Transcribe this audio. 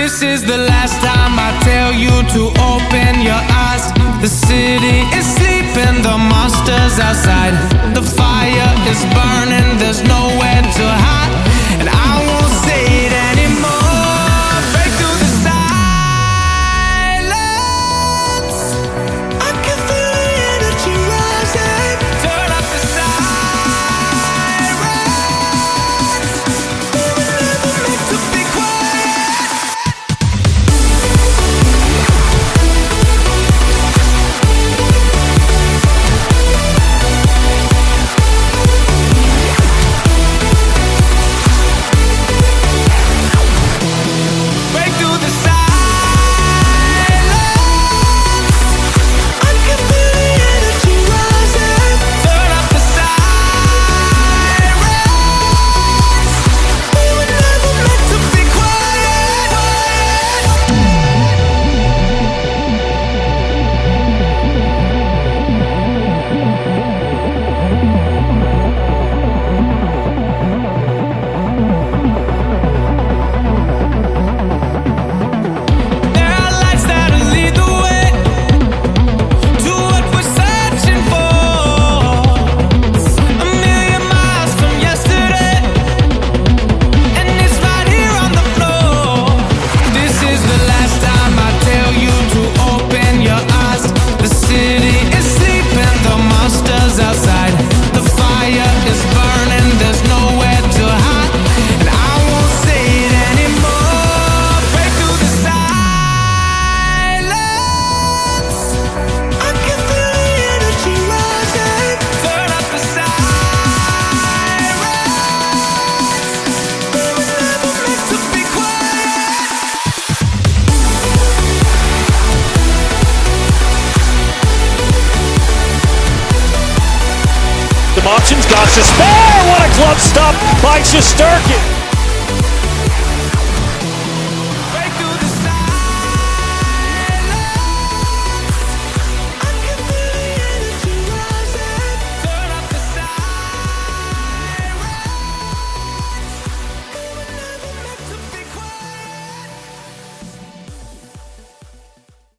This is the last time I tell you to open your eyes. The city is sleeping, the monsters outside. The fire is burning, there's nowhere to hide. And I won't say it anymore. Break through the silence. I can feel the energy rising. Turn up the sirens. We were never meant to be quiet. Break through the silence. I can feel the energy rising. Turn up the sirens. We were never meant to be quiet. There are lights that'll lead the way to what we're searching for. A million miles from yesterday, and it's right here on the floor. This is the last time I tell you to open your eyes. The city is sleeping, the monsters outside. The fire is burning, there's nowhere to hide. And I won't say it anymore. Break through the silence. I can feel the energy rising. Turn up the sirens. We were never meant to be quiet. The Martins got to spare.